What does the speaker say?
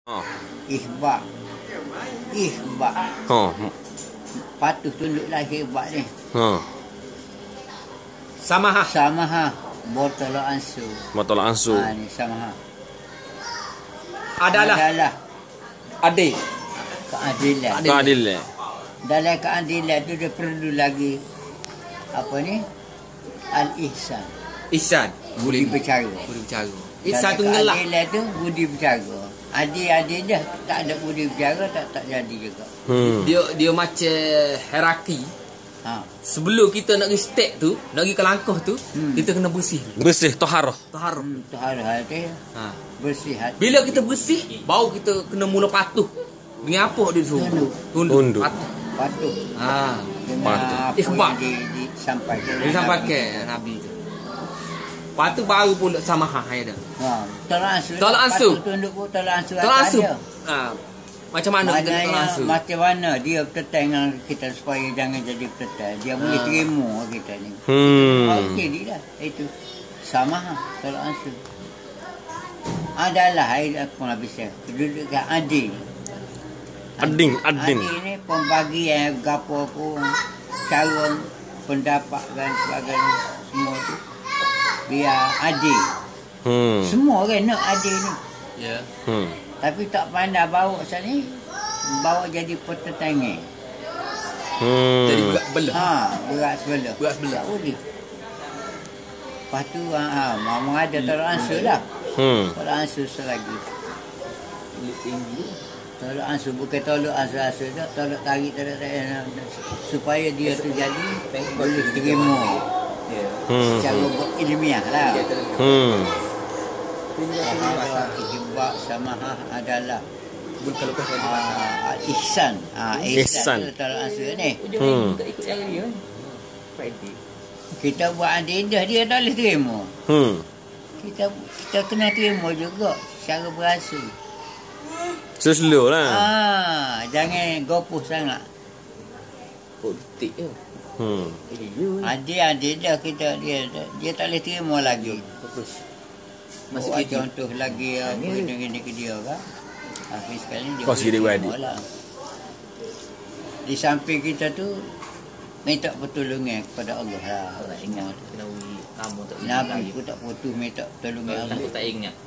Ha. Ihbak. Ihbak. Ha. Patuh tunduklah ihbak ni. Ha. Samaha. Samaha. Botol ansu. Botol ansu. Ni samaha. Adalah. Adil. Keadilan. Keadilan. Dalam keadilan tu dia perlu lagi apa ni? Al-ihsan. Ihsan. Budi bercara. Budi bercara. Ihsan tu Dalam ngelah. keadilan tu budi bercara. Adik-adik dah tak ada budi bercara tak jadi juga. Dia macam hierarki. Ha. Sebelum kita nak pergi step tu, nak pergi ke langkah tu, kita kena bersih. Bersih toharah. Taharah. Tuhan hati Ha. bersih hati. Bila kita bersih, baru kita kena mula patuh. Dengan apa dia suruh? Tunduk. Patuh. Patuh. Ha. Dengan Patuh. apa Ikhbar. yang disampaikan. Dia sampaikan Nabi tu. Lepas tu baru pula samaha hai dah. Ha, tolak ansu. Tolak ansu. Patuh tunduk pun tolak ansu. Tolak ansu. Ada. Ha. Macam mana kita nak tolak Maknanya ansu? macam mana dia bertetai dengan kita supaya jangan jadi bertetai. Dia boleh terima kita ni. Okey dia dah. Itu sama tolak ansu. Adalah air aku nak bisa. Kedudukan adil. Adil. Adil ni pembagian gapo pun cara pendapat dan sebagainya semua tu biar adil. Semua orang nak adil ni. Ya. Tapi tak pandai bawa sini, bawa jadi pertentangan. Jadi berat belah. Ha, berat sebelah. Berat sebelah. Tak boleh. Lepas tu, mama ada tolak ansur dah. Tolak ansur selagi. Tolak ansur, bukan tolak ansur dah. Tolak tarik. Supaya dia tu jadi, boleh terima. Secara ilmiah lah. Ihbak samaha adalah ihsan. Ihsan tu tolak ansur ni. Kita buat adil dia tak boleh terima. Kita kena terima juga secara berasa. Slow lah. Jangan gopoh sangat. Politik je. Adil dah kita dia tak boleh terima lagi. Masih Buat kerja. contoh lagi apa dengan dia kan. Tapi sekali dia Kau sendiri buat adil. lah. Di samping kita tu minta pertolongan kepada Allah lah. Semua tu. Kena uji. Kamu tak ingat Nabi lagi. pun tak putus minta pertolongan Allah. Aku tak ingat.